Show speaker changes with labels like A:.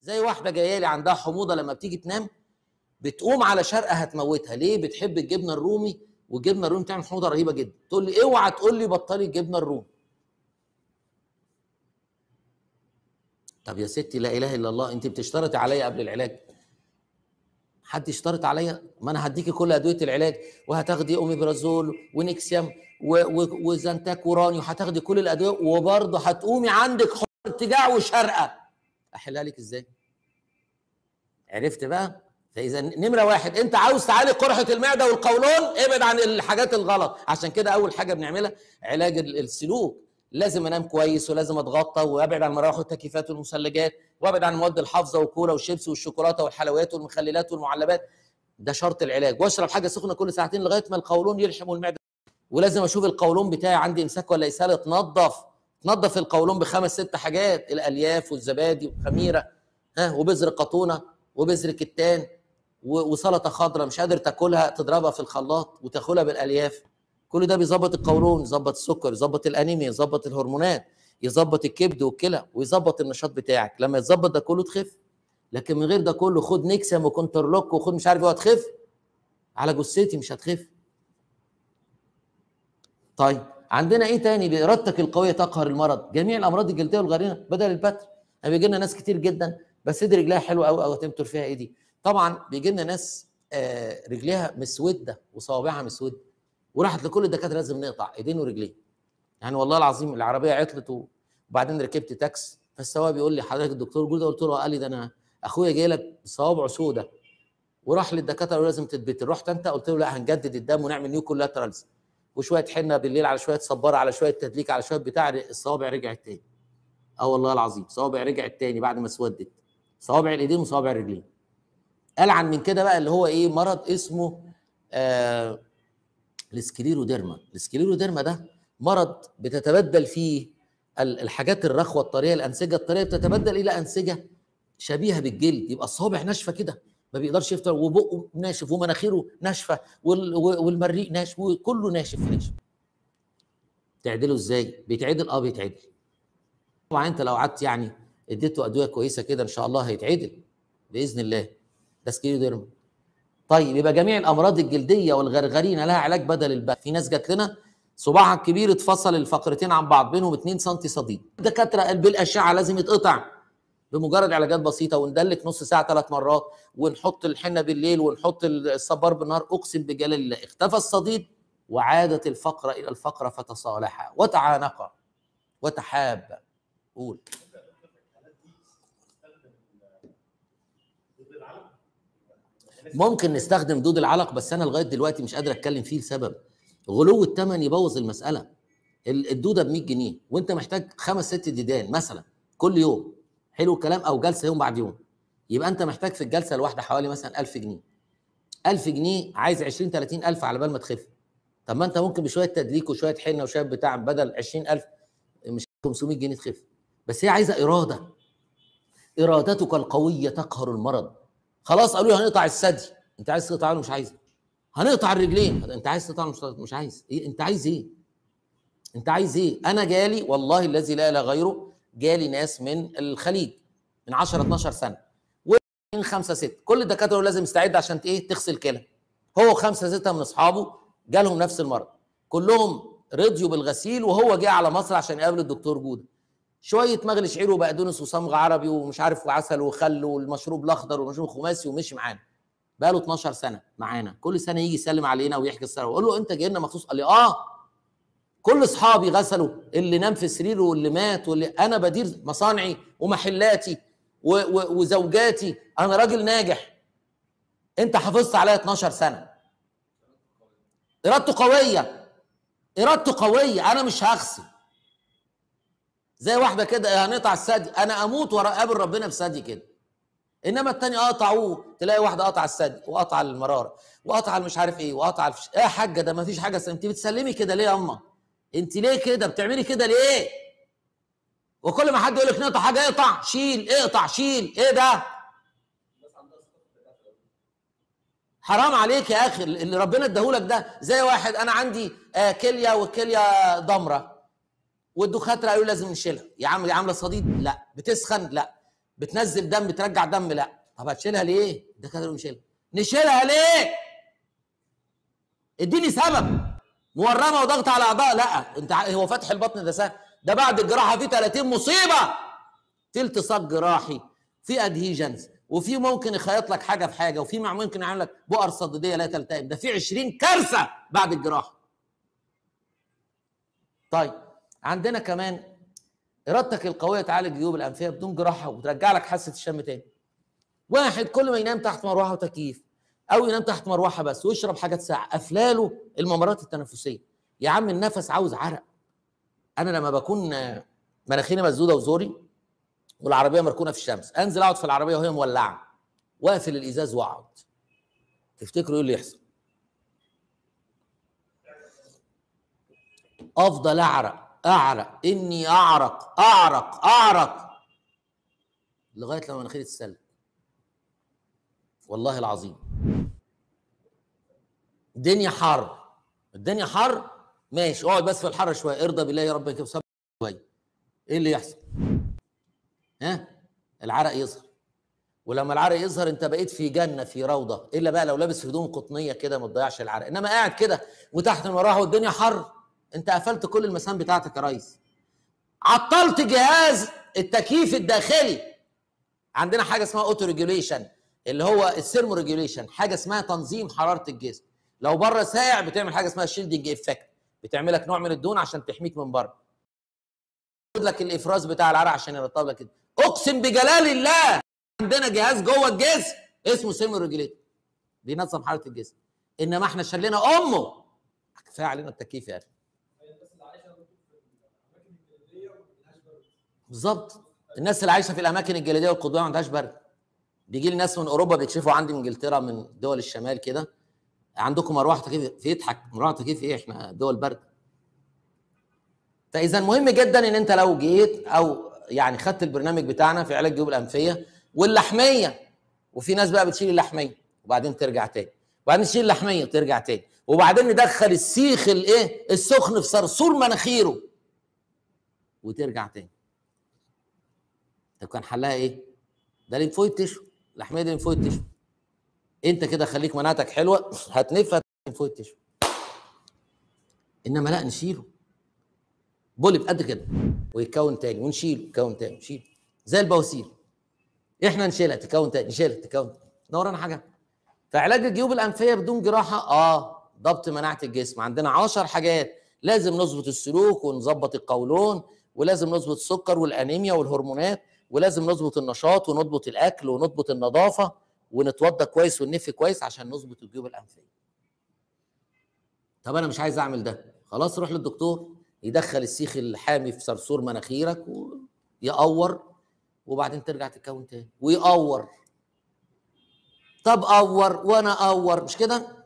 A: زي واحده جايه لي عندها حموضه، لما بتيجي تنام بتقوم على شرقه هتموتها. ليه؟ بتحب الجبنه الرومي، والجبنه الرومي بتعمل حموضه رهيبه جدا. تقول لي اوعى تقول لي بطلي الجبنه الرومي. طب يا ستي لا اله الا الله، انت بتشترطي عليا قبل العلاج؟ حد يشترط عليا؟ ما انا هديكي كل ادويه العلاج، وهتاخدي اوميبرازول ونكسيوم وزنتاك وراني، وهتاخدي كل الادويه، وبرضه هتقومي عندك ارتجاع وشرقه. احلها لك ازاي؟ عرفت بقى؟ فاذا نمره واحد، انت عاوز تعالج قرحه المعده والقولون، ابعد عن الحاجات الغلط. عشان كده اول حاجه بنعملها علاج السلوك. لازم انام كويس، ولازم اتغطى، وابعد عن المراوح والتكييفات والمثلجات، وابعد عن المواد الحافظه والكولا والشيبس والشوكولاته والحلويات والمخللات والمعلبات. ده شرط العلاج. واشرب حاجه سخنه كل ساعتين لغايه ما القولون يلحم المعده. ولازم اشوف القولون بتاعي عندي امساك ولا اسهال. تنظف القولون بخمس ست حاجات: الالياف والزبادي والخميره، وبذر قطونه وبذر كتان وسلطه خضراء مش قادر تاكلها، تضربها في الخلاط وتاكلها بالالياف. كل ده بيظبط القولون، يظبط السكر، يظبط الانيميا، يظبط الهرمونات، يظبط الكبد والكلى، ويظبط النشاط بتاعك. لما يتظبط ده كله تخف. لكن من غير ده كله خد نكسم وكونترلوك وخد مش عارف ايه، هتخف على جثتي؟ مش هتخف. طيب عندنا ايه تاني؟ بارادتك القويه تقهر المرض. جميع الامراض الجلديه والغرينه بدل البتر. بيجي لنا ناس كتير جدا بس ايد رجلها حلوه قوي او تمتر فيها ايدي. طبعا بيجي لنا ناس رجليها مسوده وصوابعها مسوده، وراحت لكل الدكاتره لازم نقطع ايدين ورجلين. يعني والله العظيم العربيه عطلت وبعدين ركبت تاكس، فالسواق بيقول لي حضرتك الدكتور جوده؟ قلت له قال لي ده انا اخويا جاي لك بصوابعه سوده، وراح للدكاتره قالوا لازم تتبتر. رحت انت؟ قلت له لا، هنجدد الدم ونعمل نيو كولاترالز وشويه حنه بالليل على شويه صباره على شويه تدليك على شويه بتاع، الصوابع رجعت تاني. والله العظيم صوابع رجعت تاني بعد ما اسودت، صوابع الايدين وصوابع الرجلين. ألعن من كده بقى اللي هو ايه؟ مرض اسمه السكليروديرما. السكليروديرما ده مرض بتتبدل فيه الحاجات الرخوه الطريه، الانسجه الطريه بتتبدل الى انسجه شبيهه بالجلد. يبقى الصوابع ناشفه كده، ما بيقدرش يفطر، وبقه ناشف ومناخيره ناشفه والمريء ناشف وكله ناشف في ناشف. تعدله ازاي؟ بيتعدل؟ بيتعدل طبعا. انت لو قعدت يعني اديته ادويه كويسه كده ان شاء الله هيتعدل باذن الله. ده سكليروديرما. طيب يبقى جميع الامراض الجلديه والغرغرينه لها علاج بدل البتر. في ناس جات لنا صباعها الكبير اتفصل الفقرتين عن بعض، بينهم 2 سم صديد. الدكاتره قال بالاشعه لازم يتقطع بمجرد علاجات بسيطه، وندلك نص ساعه 3 مرات، ونحط الحنه بالليل ونحط الصبار بالنهار. اقسم بجلال الله اختفى الصديد، وعادت الفقره الى الفقره، فتصالحا وتعانقا وتحابا. قول. ممكن نستخدم دود العلق، بس انا لغايه دلوقتي مش قادر اتكلم فيه لسبب غلو الثمن يبوظ المساله. الدوده ب 100 جنيه وانت محتاج 5 6 ديدان مثلا كل يوم، حلو الكلام، او جلسه يوم بعد يوم، يبقى انت محتاج في الجلسه الواحده حوالي مثلا 1000 جنيه. 1000 جنيه عايز 20 30 الف على بال ما تخف. طب ما انت ممكن بشويه تدليك وشويه حنه وشويه بتاع بدل 20000 مش 500 جنيه تخف. بس هي عايزه اراده. ارادتك القويه تقهر المرض. خلاص قالوا لي هنقطع الثدي، انت عايز تقطع؟ مش عايز. هنقطع الرجلين، انت عايز تقطع؟ مش عايز. ايه انت عايز ايه؟ انت عايز ايه؟ انا جالي والله الذي لا اله غيره، جالي ناس من الخليج من 10 12 سنه، ومن 5 6، كل الدكاتره لازم يستعد عشان ايه؟ تغسل كلى. هو 5 6 من اصحابه جالهم نفس المرض، كلهم رضيوا بالغسيل، وهو جه على مصر عشان يقابل الدكتور جوده. شويه مغلي شعير وبقدونس وصمغ عربي ومش عارف وعسل وخل والمشروب الاخضر والمشروب الخماسي، ومشي معانا. بقى له 12 سنه معانا، كل سنه يجي يسلم علينا ويحكي السنه، واقول له انت جاي لنا مخصوص؟ قال لي كل اصحابي غسلوا، اللي نام في سريره واللي مات، واللي انا بدير مصانعي ومحلاتي وزوجاتي، انا راجل ناجح. انت حافظت عليا 12 سنه. ارادته قويه، ارادته قويه. انا مش هغسل زي واحده كده هنقطع الثدي، انا اموت واقابل ربنا بثدي كده. انما التاني قطعوه، تلاقي واحده قطع الثدي وقطع المراره وقطع مش عارف ايه وقطع ايه يا حاجه؟ ده ما فيش حاجه. انت بتسلمي كده ليه يا اما؟ انت ليه كده بتعملي كده ليه؟ وكل ما حد يقول لك نقطع حاجه اقطع شيل، اقطع شيل، ايه ده؟ حرام عليك يا اخي اللي ربنا اداهولك ده. زي واحد انا عندي كليه والكليه ضمره، والدكاتره قالوا لازم نشيلها. يا عم دي عامله صديد؟ لا. بتسخن؟ لا. بتنزل دم، بترجع دم، لا. طب هتشيلها ليه؟ ده كده نشيلها ليه؟ اديني سبب. مورمه وضغط على الاعضاء، لا. انت هو فتح البطن ده سهل؟ ده بعد الجراحه في 30 مصيبه، في التصاق جراحي، في ادهيجنز، وفي ممكن يخيط لك حاجه في حاجه، وفي ممكن يعمل لك بؤر صديديه لا تلتئم، ده في 20 كارثه بعد الجراحه. طيب عندنا كمان ارادتك القويه تعالج جيوب الانفيه بدون جراحه وترجع لك حاسه الشم تاني. واحد كل ما ينام تحت مروحه وتكييف او ينام تحت مروحه بس ويشرب حاجات ساقعه قافلاله الممرات التنفسيه. يا عم النفس عاوز عرق. انا لما بكون مناخيري مسدوده وزوري والعربيه مركونه في الشمس، انزل اقعد في العربيه وهي مولعه واقفل الازاز واقعد، تفتكروا ايه اللي يحصل؟ افضل اعرق اني اعرق لغايه لما مناخيري تتسلك، والله العظيم. الدنيا حر ماشي، اقعد بس في الحر شويه، ارضى بالله يا رب كده صبر شويه. ايه اللي يحصل؟ العرق يظهر. ولما العرق يظهر انت بقيت في جنه، في روضه، الا بقى لو لابس هدوم قطنيه كده ما تضيعش العرق. انما قاعد كده وتحت المروحه والدنيا حر، انت قفلت كل المسام بتاعتك يا ريس. عطلت جهاز التكييف الداخلي. عندنا حاجه اسمها اوتو ريجوليشن، اللي هو الثيرمو ريجوليشن، حاجه اسمها تنظيم حراره الجسم. لو بره ساقع بتعمل حاجه اسمها شيلدنج افكت، بتعمل لك نوع من الدهون عشان تحميك من بره. ياخد لك الافراز بتاع العرق عشان يرطب لك كده. اقسم بجلال الله عندنا جهاز جوه الجسم اسمه ثيرمو ريجوليتور بينظم حراره الجسم. انما احنا شلنا امه. كفايه علينا التكييف يا اخي. بالظبط. الناس اللي عايشه في الاماكن الجليديه والقطبيه ما عندهاش برد. بيجي لي ناس من اوروبا بيكشفوا عندي من انجلترا، من دول الشمال كده، عندكم مروحه تكييف؟ يضحك، مروحه تكييف ايه؟ احنا دول برد. فاذا مهم جدا ان انت لو جيت او يعني خدت البرنامج بتاعنا في علاج جيوب الانفيه واللحميه، وفي ناس بقى بتشيل اللحميه وبعدين ترجع تاني، وبعدين تشيل اللحميه وترجع تاني، وبعدين ندخل السيخ السخن في صرصور مناخيره وترجع تاني. طب كان حلها ايه؟ ده ليمفويد تيشو، اللحميه دي ليمفويد تيشو. انت كده خليك مناعتك حلوه، هتنف ليمفويد تيشو. انما لا، نشيله بولب قد كده ويتكون تاني، ونشيله يتكون تاني، نشيله زي البواسير. احنا نشيلها تكون تاني، نشيلها تكون. نورانا حاجه. فعلاج الجيوب الانفيه بدون جراحه ضبط مناعه الجسم. عندنا 10 حاجات لازم نظبط: السلوك، ونظبط القولون، ولازم نظبط السكر والانيميا والهرمونات، ولازم نظبط النشاط، ونضبط الاكل، ونضبط النظافه، ونتوضى كويس وننف كويس عشان نظبط الجيوب الانفيه. طب انا مش عايز اعمل ده، خلاص روح للدكتور يدخل السيخ الحامي في صرصور مناخيرك ويقور، وبعدين ترجع تتكون تاني ويقور. طب قور وانا اقور، مش كده؟